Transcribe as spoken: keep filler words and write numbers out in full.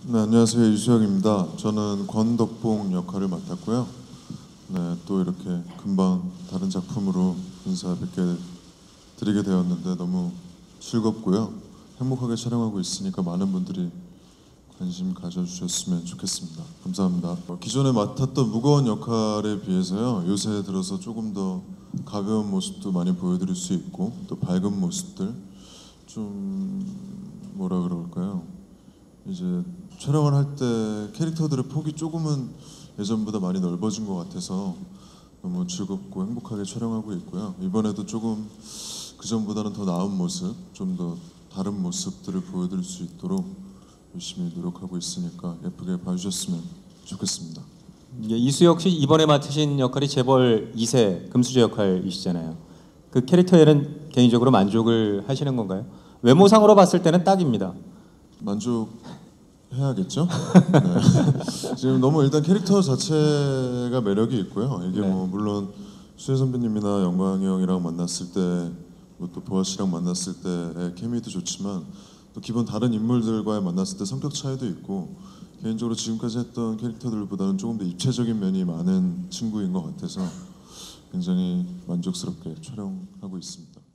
네, 안녕하세요. 유수혁입니다. 저는 권덕봉 역할을 맡았고요. 네, 또 이렇게 금방 다른 작품으로 인사 뵙게 드리게 되었는데 너무 즐겁고요. 행복하게 촬영하고 있으니까 많은 분들이 관심 가져주셨으면 좋겠습니다. 감사합니다. 어, 기존에 맡았던 무거운 역할에 비해서요, 요새 들어서 조금 더 가벼운 모습도 많이 보여드릴 수 있고 또 밝은 모습들, 좀 뭐라 그럴까요? 이제 촬영을 할 때 캐릭터들의 폭이 조금은 예전보다 많이 넓어진 것 같아서 너무 즐겁고 행복하게 촬영하고 있고요. 이번에도 조금 그전보다는 더 나은 모습, 좀 더 다른 모습들을 보여드릴 수 있도록 열심히 노력하고 있으니까 예쁘게 봐주셨으면 좋겠습니다. 예, 이수혁 씨 이번에 맡으신 역할이 재벌 이 세 금수저 역할이시잖아요. 그 캐릭터에는 개인적으로 만족을 하시는 건가요? 외모상으로 봤을 때는 딱입니다. 만족해야겠죠? 네. 지금 너무 일단 캐릭터 자체가 매력이 있고요. 이게 네. 뭐 물론 수혜 선배님이나 영광이 형이랑 만났을 때, 뭐 또 보아 씨랑 만났을 때의 케미도 좋지만 또 기본 다른 인물들과의 만났을 때 성격 차이도 있고 개인적으로 지금까지 했던 캐릭터들보다는 조금 더 입체적인 면이 많은 친구인 것 같아서 굉장히 만족스럽게 촬영하고 있습니다.